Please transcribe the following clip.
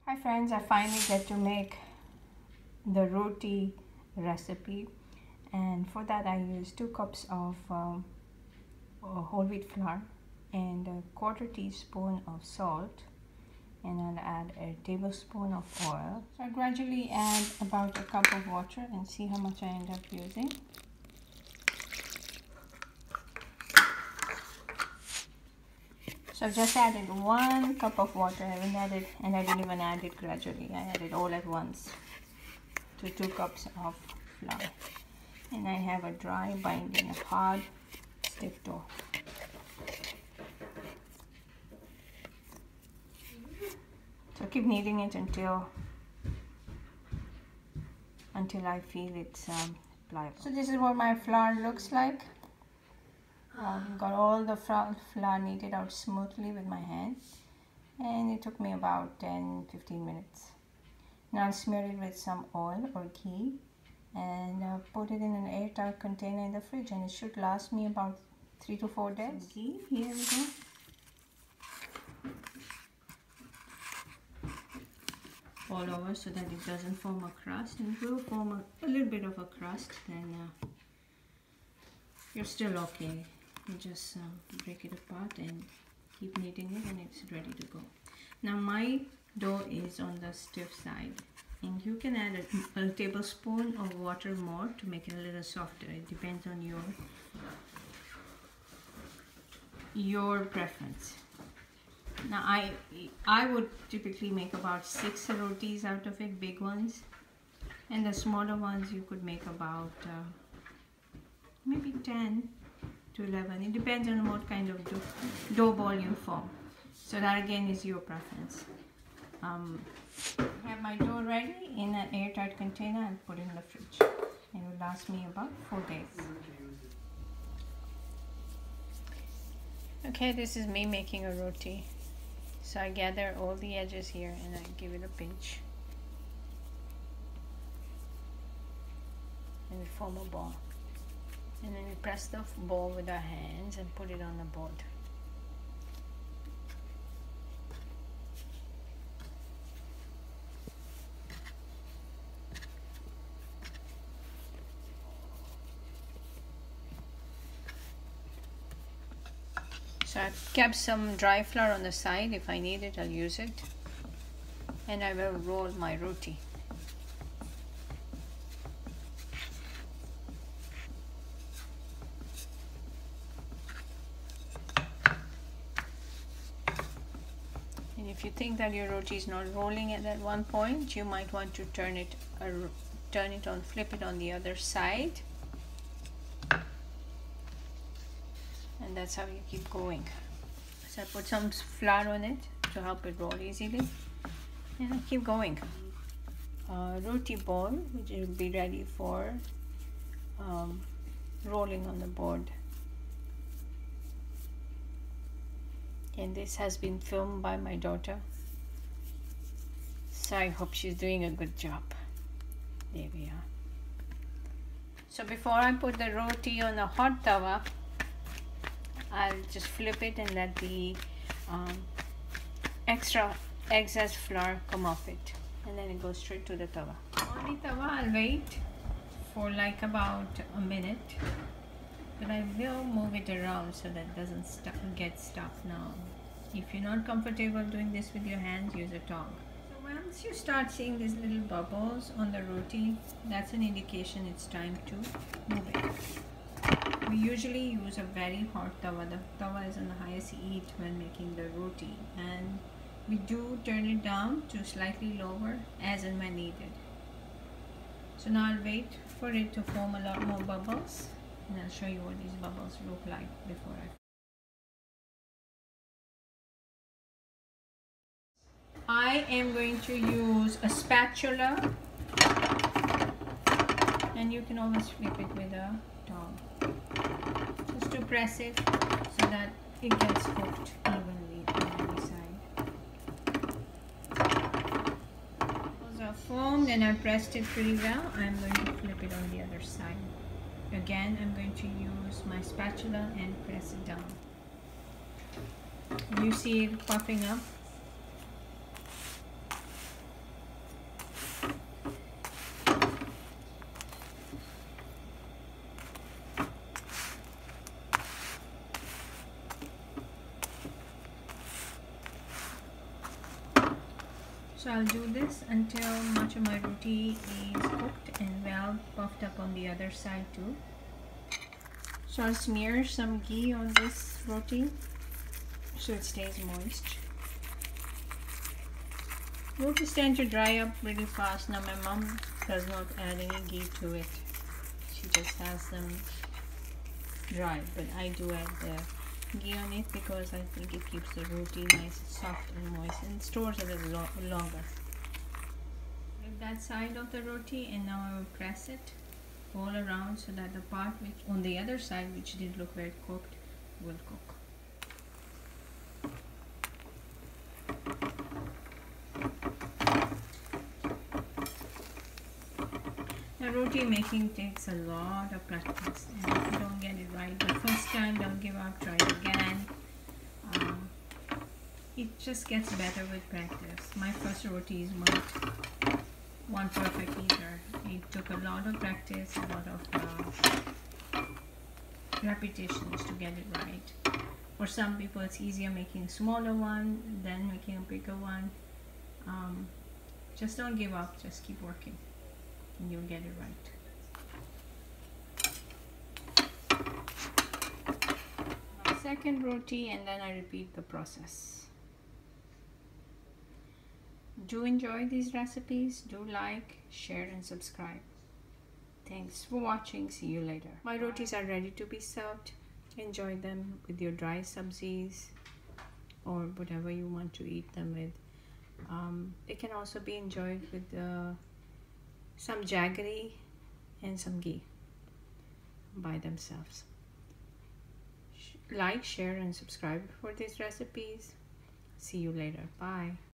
Hi friends, I finally get to make the roti recipe, and for that I use 2 cups of whole wheat flour and a quarter teaspoon of salt, and I'll add a tablespoon of oil. So I gradually add about a cup of water and see how much I end up using. So I've just added 1 cup of water. I haven't added, and I didn't even add it gradually. I added all at once to 2 cups of flour. And I have a dry binding, a hard, stiff dough. So keep kneading it until I feel it's pliable. So this is what my flour looks like. Got all the flour kneaded out smoothly with my hand, and it took me about 10-15 minutes. Now I'll smear it with some oil or ghee and put it in an airtight container in the fridge, and it should last me about 3 to 4 days. Some ghee, here we go. All over so that it doesn't form a crust, and it will form a little bit of a crust, then you're still okay. You just break it apart and keep kneading it, and it's ready to go. Now my dough is on the stiff side, and you can add a tablespoon of water more to make it a little softer. It depends on your preference. Now I would typically make about 6 rotis out of it, big ones, and the smaller ones you could make about maybe 10 to 11. It depends on what kind of dough ball you form. So that again is your preference. I have my dough ready in an airtight container and put it in the fridge. It will last me about 4 days. Okay, this is me making a roti. So I gather all the edges here and I give it a pinch, and we form a ball. And then we press the ball with our hands and put it on the board. So I've kept some dry flour on the side. If I need it, I'll use it. And I will roll my roti. And if you think that your roti is not rolling at that one point, you might want to turn it on, flip it on the other side. And that's how you keep going. So I put some flour on it to help it roll easily, and I keep going. Roti ball, which will be ready for rolling on the board. And this has been filmed by my daughter, so I hope she's doing a good job. There we are. So before I put the roti on a hot tawa, I'll just flip it and let the extra excess flour come off it, and then it goes straight to the tawa. On the tawa, I'll wait for like about a minute, but I will move it around so that it doesn't get stuck. Now, if you're not comfortable doing this with your hands, use a tongue. So once you start seeing these little bubbles on the roti, that's an indication it's time to move it. We usually use a very hot tawa. The tawa is on the highest heat when making the roti, and we do turn it down to slightly lower as and when needed. So now I'll wait for it to form a lot more bubbles, and I'll show you what these bubbles look like before I am going to use a spatula, and you can always flip it with a tongue, just to press it so that it gets cooked evenly on every side. Those are formed and I pressed it pretty well. I'm going to flip it on the other side. Again, I'm going to use my spatula and press it down. You see it puffing up. So I'll do this until much of my roti is cooked and well puffed up on the other side too. So I'll smear some ghee on this roti so it stays moist. Rotis tend to dry up really fast. Now my mom does not add any ghee to it. She just has them dry, but I do add the ghee on it because I think it keeps the roti nice, soft and moist, and stores a little longer. Flip that side of the roti, and now I will press it all around so that the part which on the other side, which didn't look very cooked, will cook. Now roti making takes a lot of practice, and if you don't get it right the first time, don't give up, try it again. It just gets better with practice. My first rotis weren't perfect either. It took a lot of practice, a lot of repetitions to get it right. For some people it's easier making a smaller one than making a bigger one. Just don't give up, just keep working and you'll get it right. Second roti, and then I repeat the process. Do enjoy these recipes. Do like, share and subscribe. Thanks for watching. See you later. My rotis are ready to be served. Enjoy them with your dry sabzis or whatever you want to eat them with. They can also be enjoyed with some jaggery and some ghee by themselves. Like, share and subscribe for these recipes. See you later. Bye.